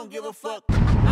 don't give a fuck.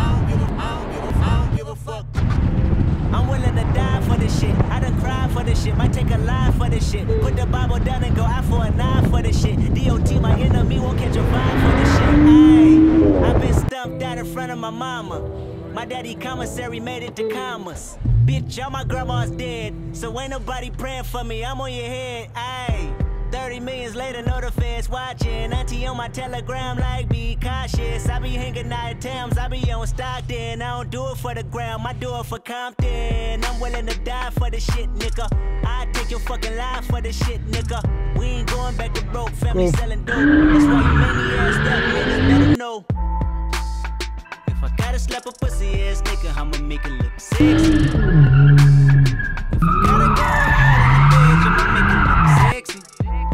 I don't give a fuck. I'm willing to die for this shit. I done cried for this shit. Might take a line for this shit. Put the Bible down and go out for a knife for this shit. DOT, my enemy, won't catch a vibe for this shit. Ayy, I've been stumped out in front of my mama. My daddy commissary made it to commas. Bitch, all my grandma's dead, so ain't nobody praying for me. I'm on your head. Ayy, 30 millions later, know the feds watching. Auntie on my telegram like, be cautious. I be hanging out at Tams, I be on Stockton. I don't do it for the gram, I do it for Compton. I'm willing to die for this shit, nigga. I take your fucking life for this shit, nigga. We ain't going back to broke, family selling dope. That's why you made me ass up, niggas better know. If I gotta slap a pussy ass nigga, I'ma make it look sexy. If I gotta go hard on the bitch, I'ma make it look sexy.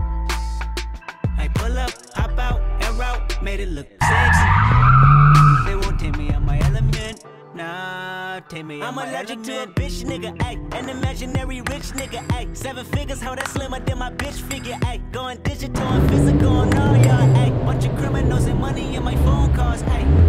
I pull up, hop out, and route, made it look sexy. They won't take me out my element, nah, take me out my element. I'm allergic to a bitch nigga, ayy, an imaginary rich nigga, ayy. 7 figures, how that slimmer than my bitch figure, ayy. Going digital and physical on all y'all, ayy. Bunch of criminals and money in my phone calls, ayy.